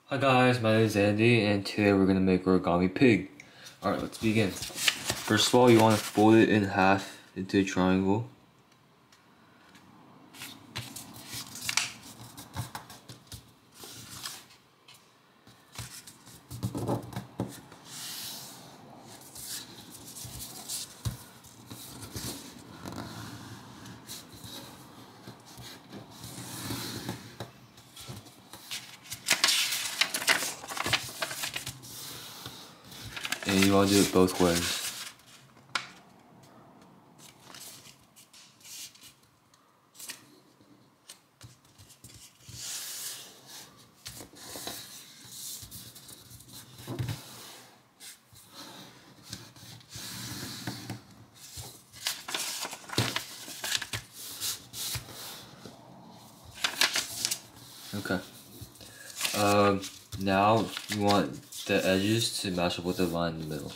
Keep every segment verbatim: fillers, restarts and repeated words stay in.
Hi guys, my name is Andy and today we're gonna make origami pig. Alright, let's begin. First of all, you want to fold it in half into a triangle. And you want to do it both ways. Okay. Um, now you want the edges to match up with the line in the middle.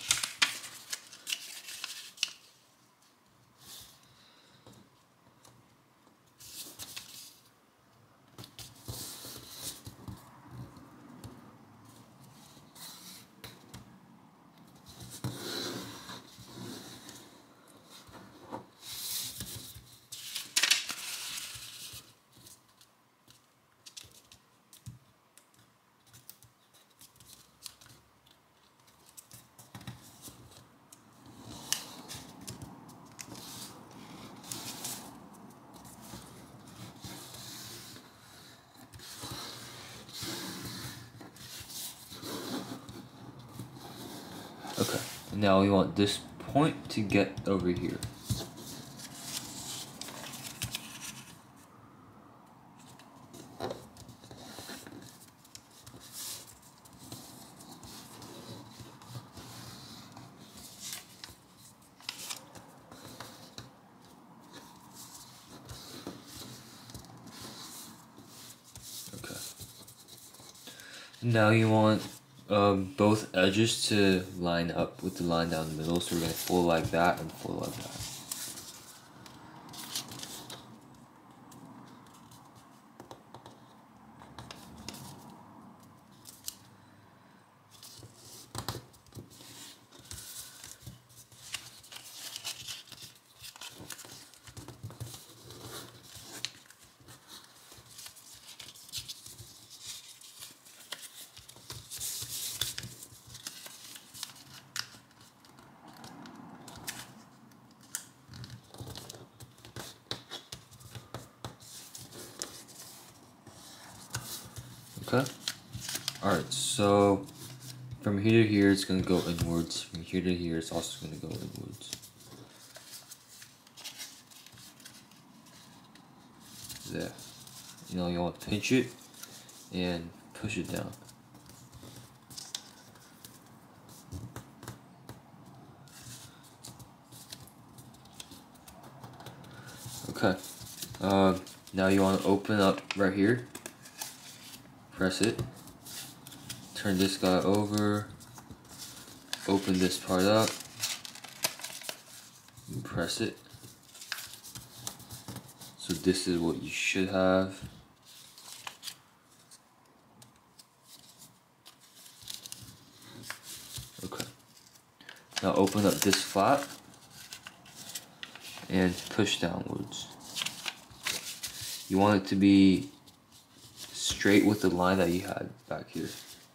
Okay, now we want this point to get over here. Okay. Now you want um, both edges to line up with the line down the middle, so we're going to fold like that and fold like that. Okay. Alright, so from here to here it's going to go inwards. From here to here it's also going to go inwards. There. You know, you want to pinch it and push it down. Okay. Uh, now you want to open up right here. Press it. Turn this guy over. Open this part up. And press it. So this is what you should have. Okay. Now open up this flap and push downwards. You want it to be straight with the line that you had back here.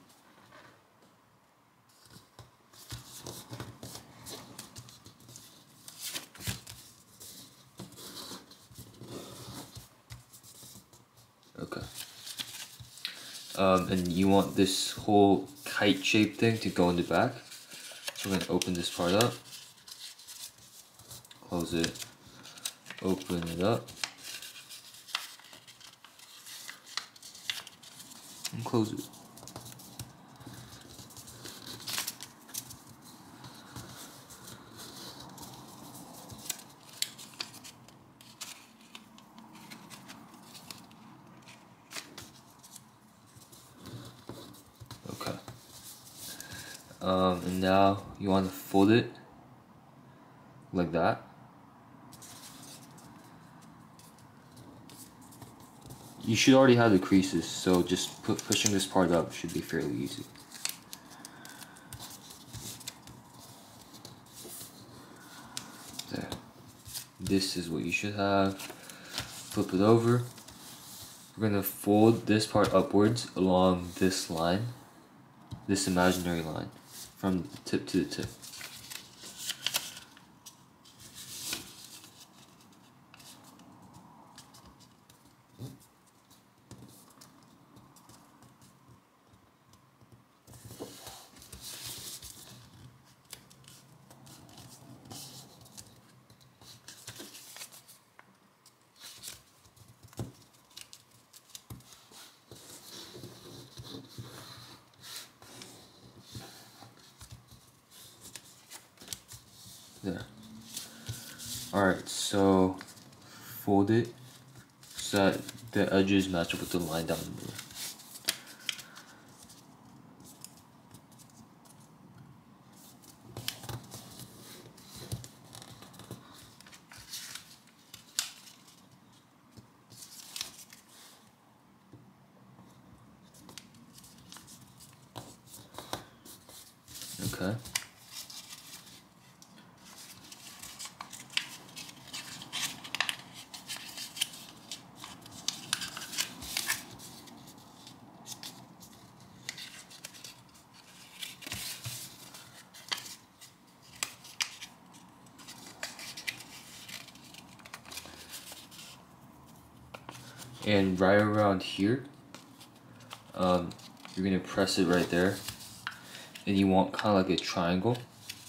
Okay. Um, and you want this whole kite shaped thing to go in the back. So we're going to open this part up. Close it. Open it up. And close it. Okay. Um, and now you want to fold it like that. you should already have the creases, so just put, pushing this part up should be fairly easy. There. This is what you should have. Flip it over. We're gonna fold this part upwards along this line, this imaginary line, from the tip to the tip. There. Alright, so fold it so that the edges match up with the line down the middle. Okay. And right around here, um, you're gonna press it right there, and you want kind of like a triangle.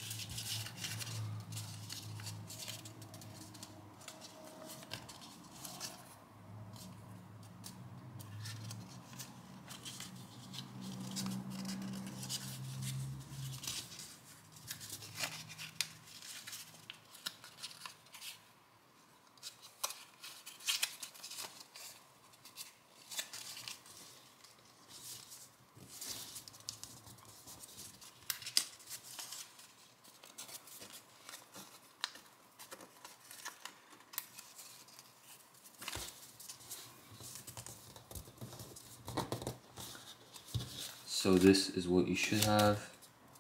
So this is what you should have.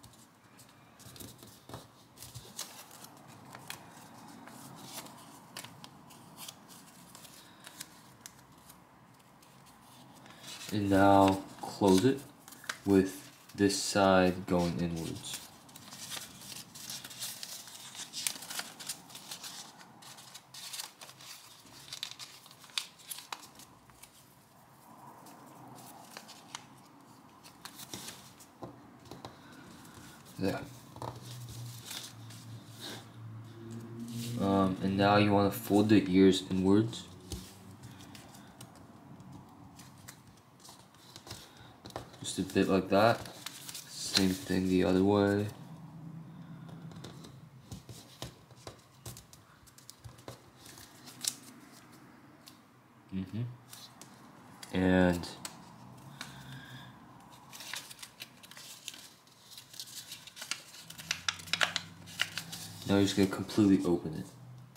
And now close it with this side going inwards. There. Um, and now you want to fold the ears inwards. Just a bit like that. Same thing the other way. Mm-hmm. And now you're just going to completely open it.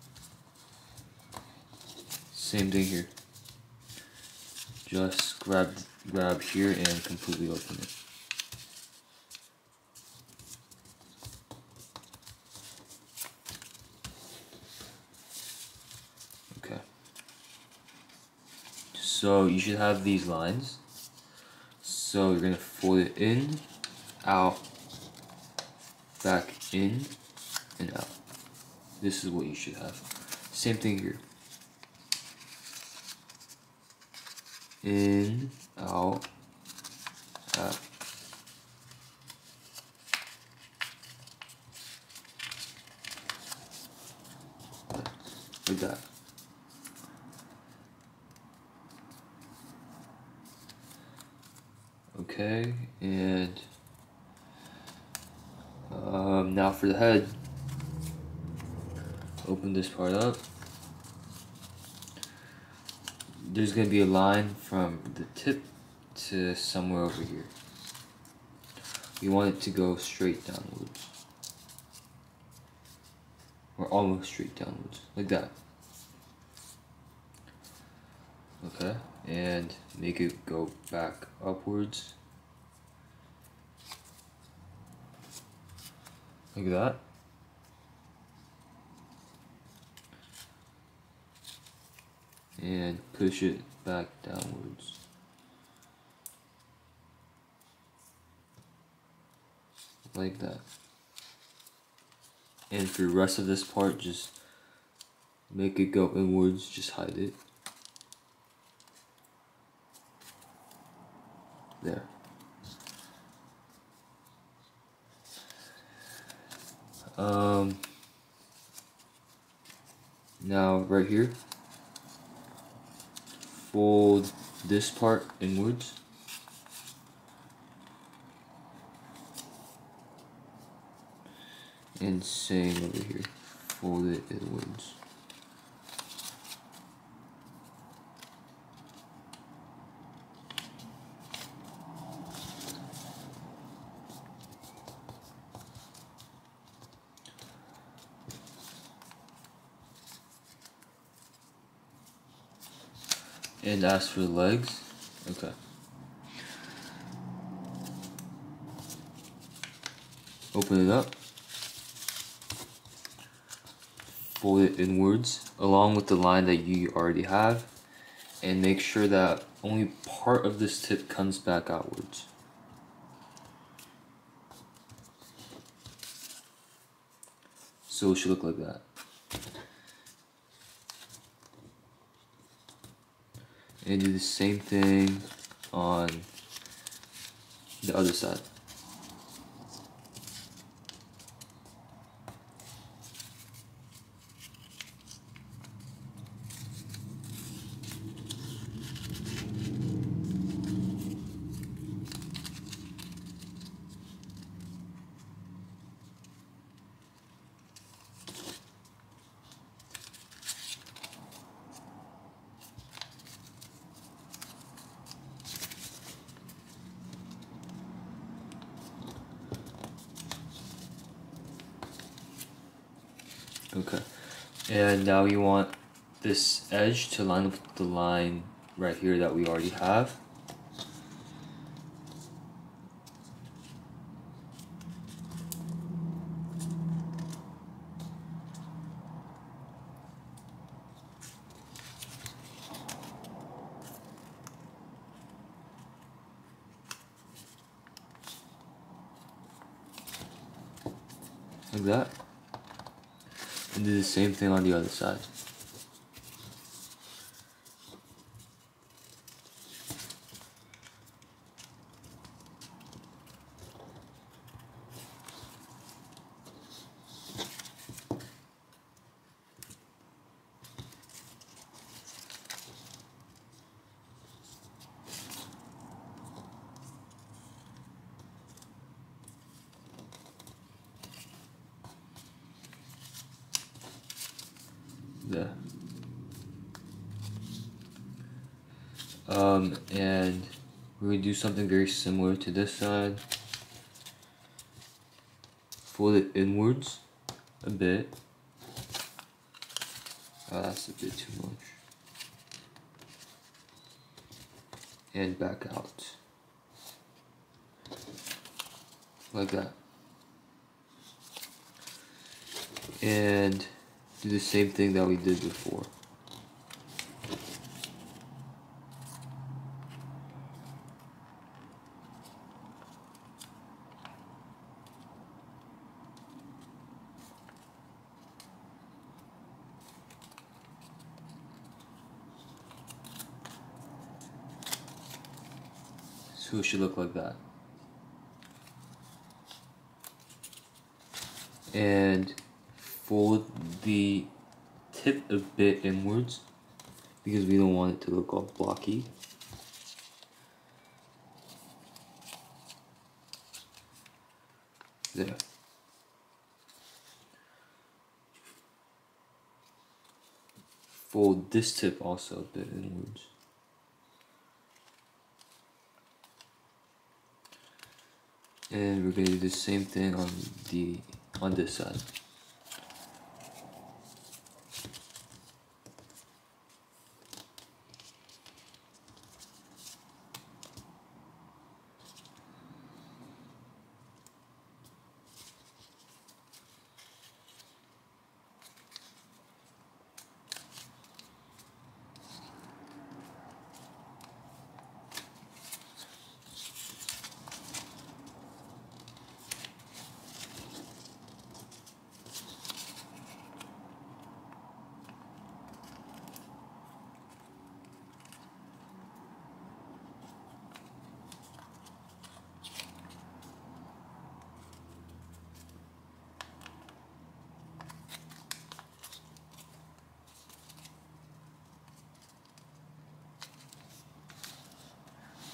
Same thing here. Just grab grab here and completely open it. Okay. So you should have these lines. So you're going to fold it in, out, back in, and out. This is what you should have. Same thing here. In, out, out. Like that. Okay, and um, now for the head. Open this part up. There's going to be a line from the tip to somewhere over here. You want it to go straight downwards. Or almost straight downwards, like that. Okay. and make it go back upwards like that. And push it back downwards. Like that. And for the rest of this part, just make it go inwards, just hide it. There. Um, now right here, fold this part inwards. And same over here, fold it inwards. And as for the legs, okay. Open it up. Fold it inwards along with the line that you already have, and make sure that only part of this tip comes back outwards. So it should look like that. And do the same thing on the other side. Okay, and now you want this edge to line up with the line right here that we already have. Like that. And do the same thing on the other side. There. Um, and we're going to do something very similar to this side. Fold it inwards a bit. Oh, that's a bit too much. And back out. Like that. And do the same thing that we did before. So it should look like that. And fold the tip a bit inwards because we don't want it to look all blocky. There. Fold this tip also a bit inwards. And we're going to do the same thing on the on this side.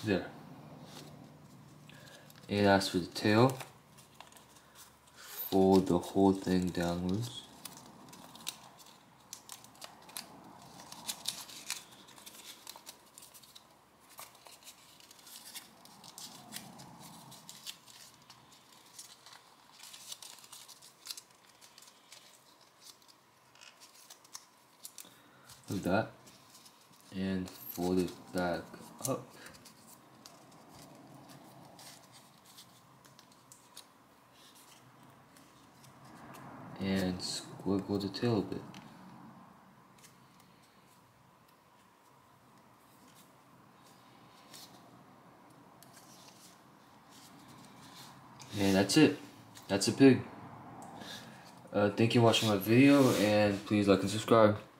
There. And as for the tail, fold the whole thing downwards. Like that. And fold it back up. And squiggle the tail a bit. And that's it. That's a pig. Uh, thank you for watching my video, and please like and subscribe.